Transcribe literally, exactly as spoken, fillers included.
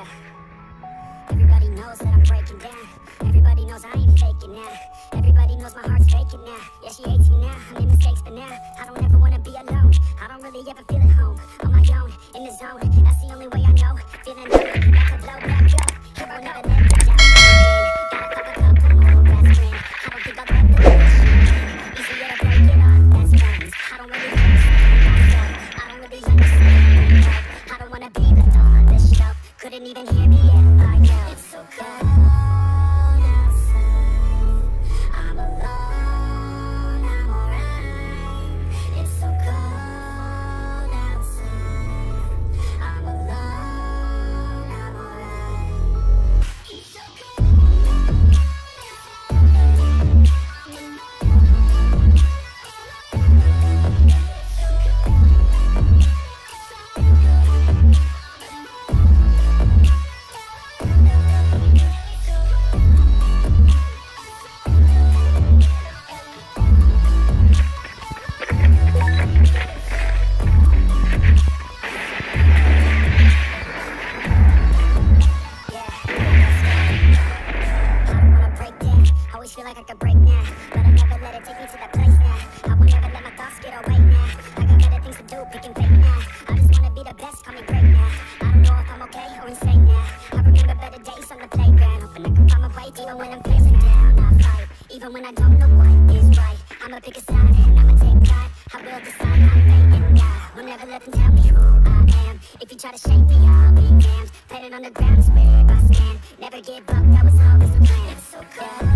yeah. Everybody knows that I'm breaking down. Everybody knows I ain't faking now. Everybody knows my heart's faking now. Yeah, she hates me now, I made mistakes, but now I don't ever wanna be alone. I don't really ever feel at home. On my own, in the zone, that's the only way I know. Feeling low, about to blow back up. Here I'll never let me down. Gotta pop a couple more best friends. I don't think I'll let the shit easier to break it off best friends. I don't really understand myself. I don't really understand myself. I don't wanna be left on this shelf. Couldn't even hear me yet, I yelled. It's so cold outside. I'm alone, I'm alright. It's so cold outside. I'm alone, I'm alright. It's so feel like I could break now, but I never let it take me to that place now. I will never let my thoughts get away now. I got better things to do, picking fake now. I just wanna be the best, call me great now. I don't know if I'm okay or insane now. I remember better days on the playground, hoping I can find my way. Even when I'm facing down, I fight. Even when I don't know what is right, I'ma pick a side and I'ma take pride. I will decide my fate and die. Will never let them tell me who I am. If you try to shake me, I'll be damned. Planet on the ground is where I stand. Never give up, that was always the plan. It's so good.